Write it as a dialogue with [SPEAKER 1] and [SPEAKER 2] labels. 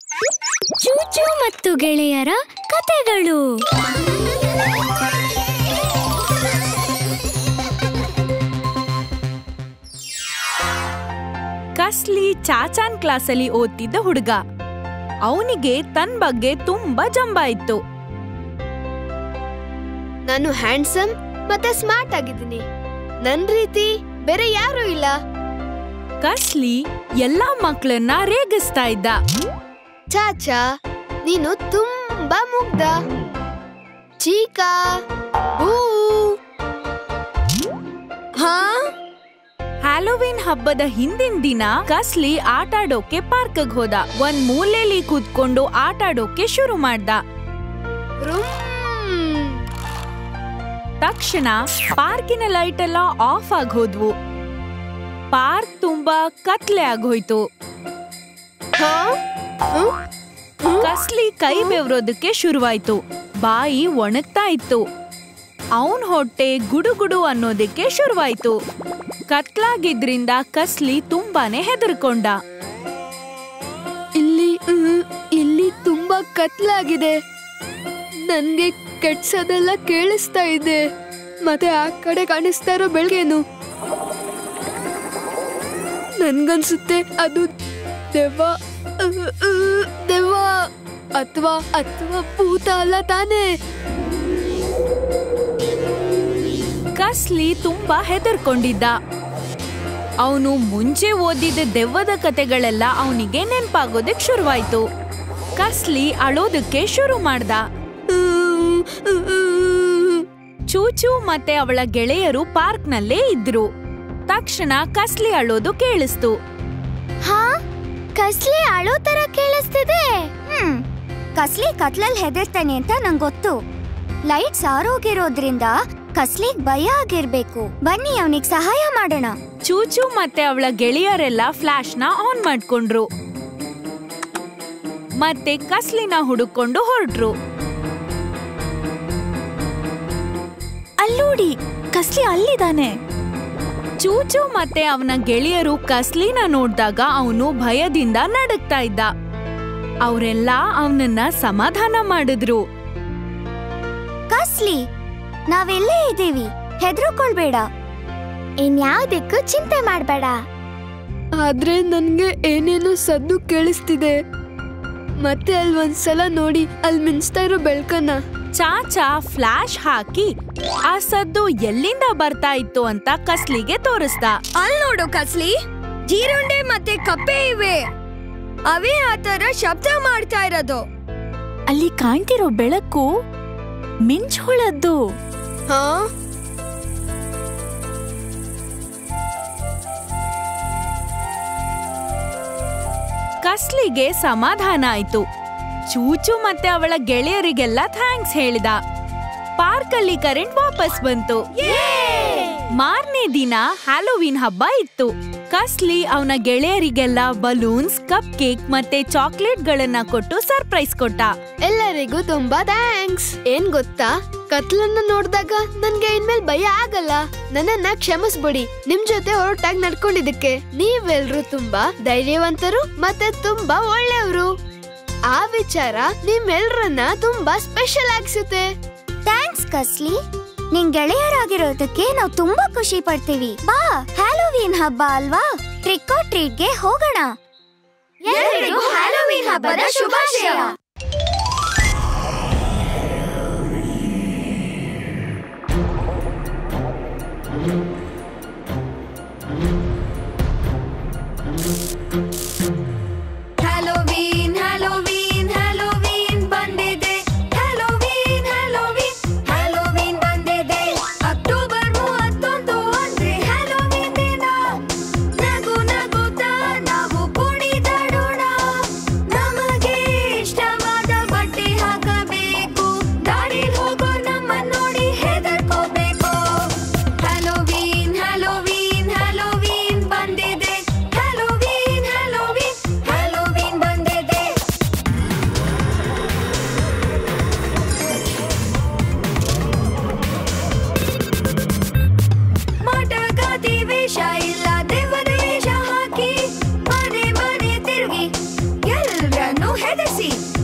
[SPEAKER 1] ಚೂಚು ಮತ್ತು ಗೆಳೆಯರ ಕತೆಗಳು.
[SPEAKER 2] ಕಸ್ಲಿ ಚಾಚಾನ್ ಕ್ಲಾಸಲ್ಲಿ ಓದ್ತಿದ್ದ ಹುಡುಗ. ಅವನಿಗೆ ತನ್ನ ಬಗ್ಗೆ ತುಂಬಾ ಜಂಬ ಇತ್ತು.
[SPEAKER 3] ನಾನು ಹ್ಯಾಂಡ್ಸಮ್ ಮತ್ತೆ ಸ್ಮಾರ್ಟ್ ಆಗಿದ್ದೀನಿ. ನನ್ ರೀತಿ ಬೇರೆ ಯಾರು ಇಲ್ಲ.
[SPEAKER 2] ಕಸ್ಲಿ ಎಲ್ಲಾ ಮಕ್ಕಳನ್ನ ರೇಗಿಸ್ತಾ ಇದ್ದ.
[SPEAKER 3] ಚಾಚಾ, ನೀನು ತುಂಬಾ ಮುಗ್ಧ. ಚೀಕಾ ಬೂ.
[SPEAKER 2] ಹ್ಯಾಲೋವಿನ್ ಹಬ್ಬದ ಹಿಂದಿನ ದಿನ ಕಸ್ಲಿ ಆಟಾಡೋಕೆ ಪಾರ್ಕ್ಗೆ ಹೋದ. ಒಂದ್ ಮೂಲೆಯಲ್ಲಿ ಕೂತ್ಕೊಂಡು ಆಟಾಡೋಕೆ ಶುರು ಮಾಡ್ದ. ತಕ್ಷಣ ಪಾರ್ಕಿನ ಲೈಟ್ ಎಲ್ಲ ಆಫ್ ಆಗಿ ಹೋದ್ವು. ಪಾರ್ಕ್ ತುಂಬಾ ಕತ್ಲೆ ಆಗೋಯ್ತು. ಕಸ್ಲಿ ಕೈ ಬೆವರೋದಕ್ಕೆ ಶುರುವಾಯ್ತು. ಬಾಯಿ ಒಣಗ್ತಾ ಇತ್ತು. ಅವನ್ ಹೊಟ್ಟೆ ಗುಡುಗುಡು ಅನ್ನೋದಕ್ಕೆ ಶುರುವಾಯ್ತು. ಕತ್ಲಾಗಿದ್ರಿಂದ ಕಸ್ಲಿ ತುಂಬಾನೇ ಹೆದರ್ಕೊಂಡ.
[SPEAKER 3] ಇಲ್ಲಿ ತುಂಬಾ ಕತ್ಲಾಗಿದೆ. ನನ್ಗೆ ಕೆಟ್ಸದೆಲ್ಲ ಕೇಳಿಸ್ತಾ ಇದೆ. ಮತ್ತೆ ಆ ಕಡೆ ಕಾಣಿಸ್ತಾ ಇರೋ ಬೆಳಗೇನು. ನನ್ಗನ್ಸುತ್ತೆ ಅದು ದೆವ್ವ ಅಥವಾ ಭೂತ ಅಲ್ಲ ತಾನೇ.
[SPEAKER 2] ಕಸ್ಲಿ ತುಂಬಾ ಹೆದರ್ಕೊಂಡಿದ್ದ. ಅವನು ಮುಂಚೆ ಓದಿದ ದೆವ್ವದ ಕತೆಗಳೆಲ್ಲ ಅವನಿಗೆ ನೆನ್ಪಾಗೋದಕ್ ಶುರುವಾಯ್ತು. ಕಸ್ಲಿ ಅಳೋದಕ್ಕೆ ಶುರು ಮಾಡ್ದ. ಚೂಚು ಮತ್ತೆ ಅವಳ ಗೆಳೆಯರು ಪಾರ್ಕ್ನಲ್ಲೇ ಇದ್ರು. ತಕ್ಷಣ ಕಸ್ಲಿ ಅಳೋದು ಕೇಳಿಸ್ತು.
[SPEAKER 1] ಕಸ್ಲಿ ಅಳೋ ತರ ಕೇಳಿಸ್ತಿದೆ. ಕಸ್ಲಿ ಕತ್ಲಲ್ಲಿ ಹೆದರ್ತಾನೆ ಅಂತ ನಂಗೆ ಗೊತ್ತು. ಲೈಟ್ಸ್ ಆರೋಗಿರೋದ್ರಿಂದ ಕಸ್ಲಿಗ್ ಭಯ ಆಗಿರ್ಬೇಕು. ಬನ್ನಿ ಅವನಿಗೆ ಸಹಾಯ ಮಾಡೋಣ.
[SPEAKER 2] ಚೂಚು ಮತ್ತೆ ಅವಳ ಗೆಳೆಯರೆಲ್ಲ ಫ್ಲಾಶ್ನ ಆನ್ ಮಾಡ್ಕೊಂಡ್ರು ಮತ್ತೆ ಕಸ್ಲಿನ ಹುಡುಕೊಂಡು ಹೊರಟ್ರು.
[SPEAKER 1] ಅಲ್ಲೋಡಿ, ಕಸ್ಲಿ ಅಲ್ಲಿದ್ದಾನೆ.
[SPEAKER 2] ಚೂಚು ಮತ್ತೆ ಅವನ ಗೆಳೆಯರು ಕಸ್ಲಿನ ನೋಡ್ದಾಗ ಅವನು ಭಯದಿಂದ ನಡುಗ್ತಾ ಇದ್ದ. ಅವರೆಲ್ಲ ಅವನನ್ನ ಸಮಾಧಾನ ಮಾಡಿದ್ರು.
[SPEAKER 1] ಕಸ್ಲಿ, ನಾವೆಲ್ಲೇ ಇದ್ದೀವಿ, ಹೆದರ್ಕೊಳ್ಬೇಡ. ಇನ್ಯಾವುದಕ್ಕೂ ಚಿಂತೆ ಮಾಡ್ಬೇಡ.
[SPEAKER 3] ಆದ್ರೆ ನನ್ಗೆ ಏನೇನೋ ಸದ್ದು ಕೇಳಿಸ್ತಿದೆ. ಮತ್ತೆ ಅಲ್ಲಿ ಒಂದ್ಸಲ ನೋಡಿ, ಅಲ್ಲಿ ಮಿಂಚ್ತಾ ಇರೋ ಬೆಳ್ಕನ್ನ.
[SPEAKER 2] ಚಾಚಾ ಫ್ಲಾಶ್ ಹಾಕಿ ಆ ಸದ್ದು ಎಲ್ಲಿಂದ ಬರ್ತಾ ಇತ್ತು ಅಂತ ಕಸ್ಲಿಗೆ ತೋರಿಸ್ದ.
[SPEAKER 3] ಅಲ್ಲಿ ನೋಡು ಕಸ್ಲಿ, ಜೀರುಂಡೆ ಮತ್ತೆ ಕಪ್ಪೆ ಇವೆ. ಅವೇ ಆತರ ಶಬ್ದ ಮಾಡ್ತಾ ಇರೋದು.
[SPEAKER 1] ಅಲ್ಲಿ ಕಾಣ್ತಿರೋ ಬೆಳಕು ಮಿಂಚ್ ಹೊಳದ್ದು.
[SPEAKER 2] ಕಸ್ಲಿಗೆ ಸಮಾಧಾನ ಆಯ್ತು. ಚೂಚು ಮತ್ತೆ ಅವಳ ಗೆಳೆಯರಿಗೆಲ್ಲ ಥ್ಯಾಂಕ್ಸ್ ಹೇಳಿದ. ಪಾರ್ಕ್ ಅಲ್ಲಿ ಕರೆಂಟ್ ವಾಪಸ್ ಬಂತು. ಮಾರನೇ ದಿನ ಹ್ಯಾಲೋವಿನ್ ಹಬ್ಬ ಇತ್ತು. ಕಸ್ಲಿ ಅವನ ಗೆಳೆಯರಿಗೆಲ್ಲ ಬಲೂನ್ಸ್, ಕಪ್ ಕೇಕ್ ಮತ್ತೆ ಚಾಕ್ಲೇಟ್ ಗಳನ್ನ ಕೊಟ್ಟು ಸರ್ಪ್ರೈಸ್ ಕೊಟ್ಟ.
[SPEAKER 3] ಎಲ್ಲರಿಗೂ ತುಂಬಾ ಥ್ಯಾಂಕ್ಸ್. ಏನ್ ಗೊತ್ತಾ, ಕತ್ಲನ್ನ ನೋಡಿದಾಗ ನನ್ಗೆ ಇನ್ಮೇಲೆ ಭಯ ಆಗಲ್ಲ. ನನ್ನನ್ನ ಕ್ಷಮಿಸ್ಬಿಡಿ ನಿಮ್ ಜೊತೆ ಹೊರಟಾಗಿ ನಡ್ಕೊಂಡಿದ್ದಕ್ಕೆ. ನೀವೆಲ್ರು ತುಂಬಾ ಧೈರ್ಯವಂತರು ಮತ್ತೆ ತುಂಬಾ ಒಳ್ಳೆಯವರು. ಆ ವಿಚಾರ ನಿಮ್ಮೆಲ್ರನ್ನ ತುಂಬಾ ಸ್ಪೆಷಲ್ ಆಗಿಸುತ್ತೆ.
[SPEAKER 1] ಥ್ಯಾಂಕ್ಸ್ ಕಸ್ಲಿ. ನಿನ್ ಗೆಳೆಯರಾಗಿರೋದಕ್ಕೆ ನಾವು ತುಂಬಾ ಖುಷಿ ಪಡ್ತೀವಿ. ಬಾ, ಹ್ಯಾಲೋವೀನ್ ಹಬ್ಬ ಅಲ್ವಾ, ಟ್ರಿಕ್ ಆರ್ ಟ್ರೀಟ್ಗೆ ಹೋಗೋಣ.
[SPEAKER 3] ಎಲ್ಲರಿಗೂ ಹ್ಯಾಲೋವೀನ್ ಹಬ್ಬದ ಶುಭಾಶಯ. ಹ್ಯಾಲೋವೀನ್ ಹ್ಯಾಲೋವೀನ್ ಹ್ಯಾಲೋವೀನ್ ಬಂದಿದೆ. ಹ್ಯಾಲೋವೀನ್ ಹ್ಯಾಲೋವೀನ್ ಹ್ಯಾಲೋವೀನ್ ಬಂದಿದೆ. ಅಕ್ಟೋಬರ್ 31 ಅಂದ್ರೆ ಹ್ಯಾಲೋವೀನ್ ದಿನ. ನಗು ನಗುತ್ತಾ ನಾವು ಕುಣಿದಾಡೋಣ. ನಮಗೆ ಇಷ್ಟವಾದ
[SPEAKER 1] ಹೆದರ್ಸಿ